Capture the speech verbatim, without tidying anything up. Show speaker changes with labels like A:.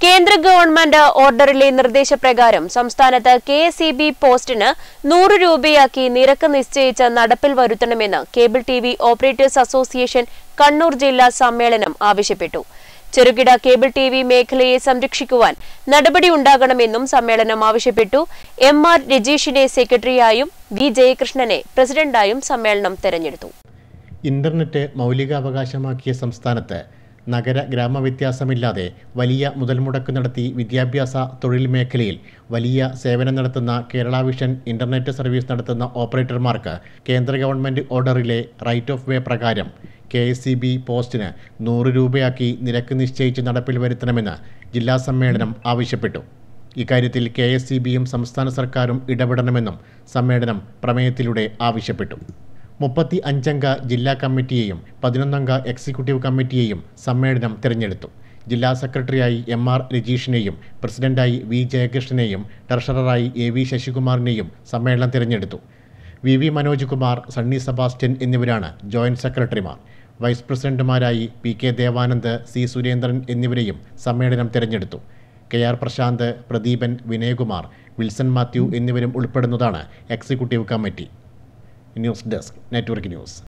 A: കേന്ദ്ര ഗവൺമെന്റ് ഓർഡറിലെ നിർദ്ദേശപ്രകാരം സംസ്ഥാനത്ത് കെ എസ് ഇ ബി പോസ്റ്റിന് നൂറ് രൂപയാക്കി നിരക്ക് നിശ്ചയിച്ച് നടപ്പിൽ വരുത്തണമെന്ന് cable T V operators association Kannur ജില്ലാ സമ്മേളനം ആവശ്യപ്പെട്ടു. ചെറുകിട കേബിൾ ടി വി മേഖലയെ സംരക്ഷിക്കുവാൻ നടപടിയുണ്ടാകണമെന്നും സമ്മേളനം ആവശ്യപ്പെട്ടു. എം ആർ രജീഷിനെ സെക്രട്ടറിയായും വി ജയകൃഷ്ണനെ പ്രസിഡന്റായും സമ്മേളനം തെരഞ്ഞെടുത്തു.
B: ഇന്റർനെറ്റ് മൗലികാവകാശമാക്കിയ സംസ്ഥാനത്ത് നഗര ഗ്രാമ വ്യത്യാസമില്ലാതെ വലിയ മുതൽമുടക്ക് നടത്തി വിദ്യാഭ്യാസ തൊഴിൽ മേഖലയിൽ വലിയ സേവനം നടത്തുന്ന കേരള വിഷൻ ഇന്റർനെറ്റ് സർവീസ് നടത്തുന്ന ഓപ്പറേറ്റർമാർക്ക് കേന്ദ്ര ഗവൺമെൻറ് ഓർഡറിലെ റൈറ്റ് ഓഫ് വേ പ്രകാരം കെ എസ് ഇ ബി പോസ്റ്റിന് നൂറ് രൂപയാക്കി നിരക്ക് നിശ്ചയിച്ച് നടപ്പിൽ വരുത്തണമെന്ന് ജില്ലാ സമ്മേളനം ആവശ്യപ്പെട്ടു. ഇക്കാര്യത്തിൽ കെ എസ് ഇ ബിയും സംസ്ഥാന സർക്കാരും ഇടപെടണമെന്നും സമ്മേളനം പ്രമേയത്തിലൂടെ ആവശ്യപ്പെട്ടു. മുപ്പത്തി അഞ്ചംഗ ജില്ലാ കമ്മിറ്റിയെയും പതിനൊന്നംഗ എക്സിക്യൂട്ടീവ് കമ്മിറ്റിയെയും സമ്മേളനം തിരഞ്ഞെടുത്തു. ജില്ലാ സെക്രട്ടറിയായി എം ആർ രജീഷിനെയും പ്രസിഡന്റായി വി ജയകൃഷ്ണനെയും ട്രഷററായി എ വി ശശികുമാറിനെയും സമ്മേളനം തിരഞ്ഞെടുത്തു. V V Manoj Kumar, Sunny Sebastian എന്നിവരാണ് ജോയിന്റ് സെക്രട്ടറിമാർ. വൈസ് പ്രസിഡന്റുമാരായി P K Devanand, C Surendran എന്നിവരെയും സമ്മേളനം തിരഞ്ഞെടുത്തു. K R Prashanth, Pradeepan, Vinayakumar, Wilson Mathew എന്നിവരും ഉൾപ്പെടുന്നതാണ് executive committee. News desk, network news.